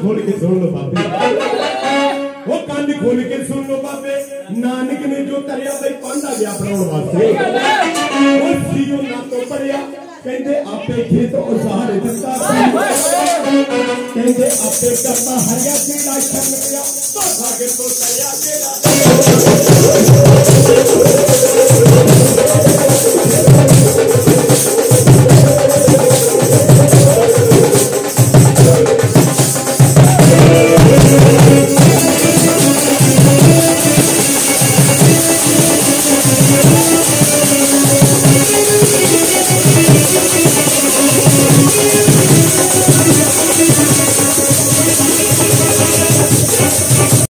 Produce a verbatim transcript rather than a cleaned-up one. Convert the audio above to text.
खोल के सुन लो बाबे, वो कान खोल के सुन लो बाबे। नानक ने जो करया भाई पांडा गया अपनाउण वास्ते, वो सीओ ना तो पड़िया कहते आपे खेत और सहारे दत्ता, कहते आपे करता हरिया केड़ा शर्म गया तो सागे तो चलिया केड़ा